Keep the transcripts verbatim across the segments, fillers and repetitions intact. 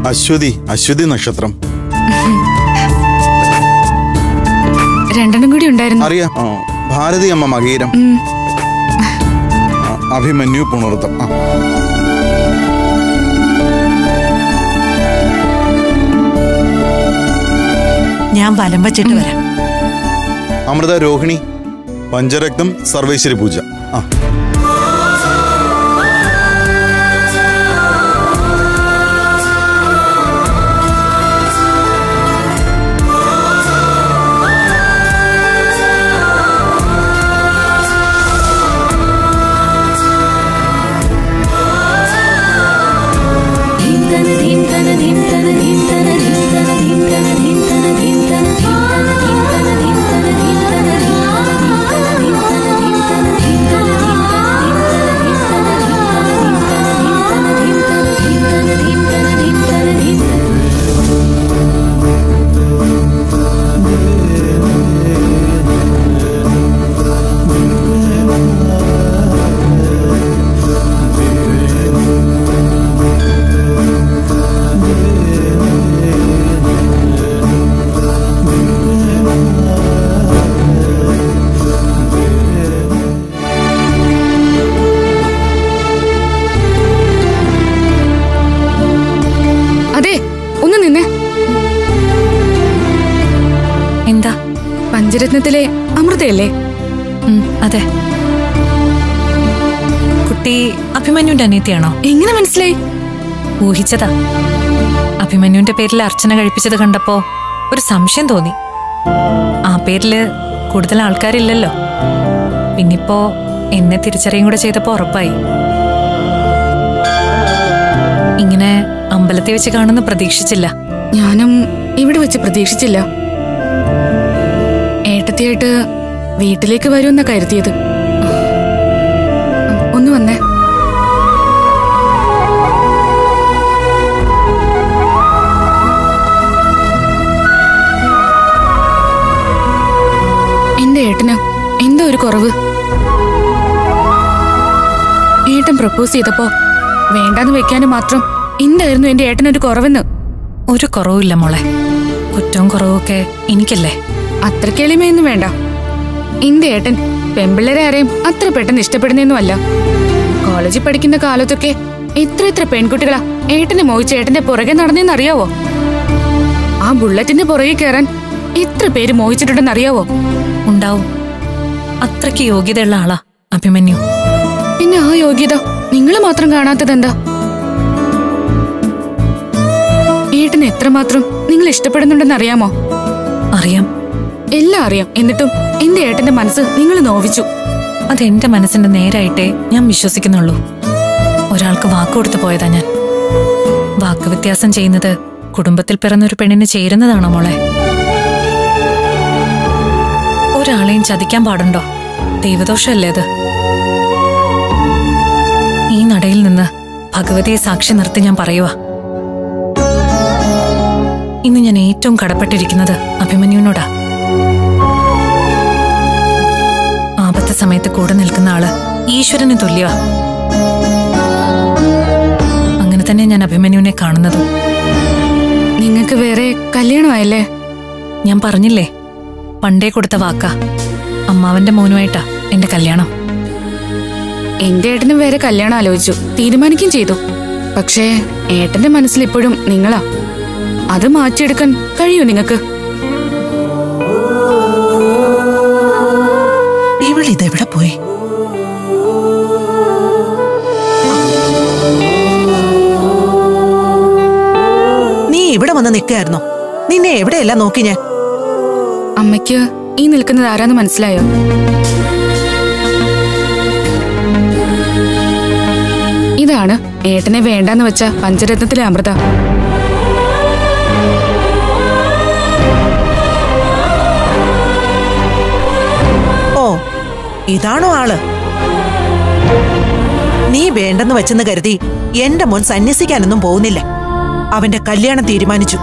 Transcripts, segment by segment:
അശ്വതി അശ്വതി നക്ഷത്രം. രണ്ടെണ്ണം കൂടി ഉണ്ടായിരുന്നു. അറിയാം. ഭാരതി അമ്മ മകീരം. അഭിമന്യു പുണർത്തം. ഞാൻ വലം വച്ചിട്ട് വരാം. അമൃത രോഹിണി പഞ്ചരക്തം സർവേശ്വരി പൂജ. ആ പഞ്ചരത്നത്തിലെ അമൃതയല്ലേ? അതെ. കുട്ടി അഭിമന്യുന്റെ അനിയത്തിയാണോ? എങ്ങനെ മനസ്സിലായി? ഊഹിച്ചതാ. അഭിമന്യുന്റെ പേരിൽ അർച്ചന കഴിപ്പിച്ചത് കണ്ടപ്പോ ഒരു സംശയം തോന്നി. ആ പേരില് കൂടുതൽ ആൾക്കാരില്ലല്ലോ. പിന്നിപ്പോ എന്നെ തിരിച്ചറിയും കൂടെ ചെയ്തപ്പോ ഉറപ്പായി. ഇങ്ങനെ അമ്പലത്തിൽ വെച്ച് കാണുന്ന പ്രതീക്ഷിച്ചില്ല. ഞാനും ഇവിടെ വെച്ച് പ്രതീക്ഷിച്ചില്ല. ഏട്ടത്തിയായിട്ട് വീട്ടിലേക്ക് വരുമെന്ന കരുതിയത്. ഒന്ന് വന്നേ. എന്റെ ഏട്ടന് എന്തോ ഒരു കുറവ്. ഏട്ടൻ പ്രപ്പോസ് ചെയ്തപ്പോ വേണ്ടാന്ന് വെക്കാനും മാത്രം എന്തായിരുന്നു എന്റെ ഏട്ടനൊരു കുറവെന്ന്? ഒരു കുറവില്ല മോളെ. കുറ്റവും കുറവൊക്കെ എനിക്കല്ലേ. അത്രയ്ക്ക് എളിമയൊന്നും വേണ്ട. എന്റെ ഏട്ടൻ പെമ്പിള്ളേരെ ആരെയും അത്ര പെട്ടെന്ന് ഇഷ്ടപ്പെടുന്നൊന്നുമല്ല. കോളേജിൽ പഠിക്കുന്ന കാലത്തൊക്കെ എത്ര എത്ര പെൺകുട്ടികളാ ഏട്ടനെ മോഹിച്ച് ഏട്ടന്റെ പുറകെ നടന്നേന്നറിയാവോ? ആ ബുള്ളറ്റിന്റെ പുറകെ കയറാൻ എത്ര പേര് മോഹിച്ചിട്ടുണ്ടെന്ന് അറിയാവോ? ഉണ്ടാവും. അത്രയ്ക്ക് യോഗ്യതയുള്ള ആളാ അഭിമന്യു. പിന്നെ ആ യോഗ്യത നിങ്ങൾ മാത്രം കാണാത്തതെന്താ? ഏട്ടന് എത്രമാത്രം നിങ്ങൾ ഇഷ്ടപ്പെടുന്നുണ്ടെന്ന് അറിയാമോ? അറിയാം. എല്ലാം അറിയാം. എന്നിട്ടും എന്റെ ഏട്ടന്റെ മനസ്സ് നിങ്ങൾ നോവിച്ചു. അതെന്റെ മനസ്സിന്റെ നേരായിട്ടേ ഞാൻ വിശ്വസിക്കുന്നുള്ളൂ. ഒരാൾക്ക് വാക്ക് കൊടുത്തു പോയതാ ഞാൻ. വാക്ക് വ്യത്യാസം ചെയ്യുന്നത് കുടുംബത്തിൽ പിറന്നൊരു പെണ്ണിന് ചേരുന്നതാണോ മോളെ? ഒരാളെയും ചതിക്കാൻ പാടുണ്ടോ? ദൈവദോഷമല്ലേ അത്? ഈ നടയിൽ നിന്ന് ഭഗവതിയെ സാക്ഷി നിർത്തി ഞാൻ പറയുവാ, ഇന്ന് ഞാൻ ഏറ്റവും കടപ്പെട്ടിരിക്കുന്നത് അഭിമന്യുവിനോടാ. ആപത്ത സമയത്ത് കൂടെ നിൽക്കുന്ന ആള് ഈശ്വരന് തുല്യവാ. അങ്ങനെ തന്നെ ഞാൻ അഭിമന്യുവിനെ കാണുന്നതും. നിങ്ങൾക്ക് വേറെ കല്യാണമായല്ലേ? ഞാൻ പറഞ്ഞില്ലേ, പണ്ടേ കൊടുത്ത വാക്കാ. അമ്മാവന്റെ മോനുമായിട്ടാ എന്റെ കല്യാണം. എന്റെ ഏട്ടനും വേറെ കല്യാണം ആലോചിച്ചു, തീരുമാനിക്കുകയും ചെയ്തു. പക്ഷേ ഏട്ടന്റെ മനസ്സിൽ ഇപ്പോഴും നിങ്ങളാ. അത് മാറ്റിയെടുക്കാൻ കഴിയൂ നിങ്ങൾക്ക്? ഇവളിതെവിടെ പോയി? നീ ഇവിടെ വന്ന് നിൽക്കായിരുന്നോ? നിന്നെ എവിടെയല്ല നോക്കി ഞാൻ. അമ്മയ്ക്ക് ഈ നിൽക്കുന്നത് ആരാന്ന് മനസ്സിലായോ? ഇതാണ് ഏട്ടനെ വേണ്ടാന്ന് വെച്ച പഞ്ചരത്നത്തിലെ അമൃത. ഓ, ഇതാണോ ആള്? നീ വേണ്ടെന്ന് വെച്ചെന്ന് കരുതി എന്റെ മോൻ സന്യസിക്കാനൊന്നും പോകുന്നില്ല. അവന്റെ കല്യാണം തീരുമാനിച്ചു.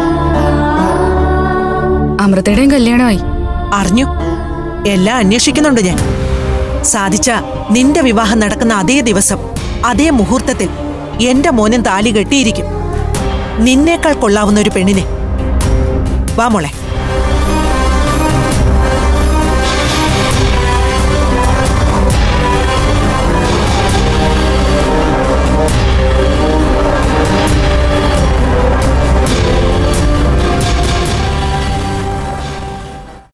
അമൃതയുടെയും കല്യാണമായി. അറിഞ്ഞു. എല്ലാം അന്വേഷിക്കുന്നുണ്ട് ഞാൻ. സാധിച്ച നിന്റെ വിവാഹം നടക്കുന്ന അതേ ദിവസം അതേ മുഹൂർത്തത്തിൽ എന്റെ മോനും താലി കെട്ടിയിരിക്കും. നിന്നേക്കാൾ കൊള്ളാവുന്ന ഒരു പെണ്ണിനെ. വാ മോളെ.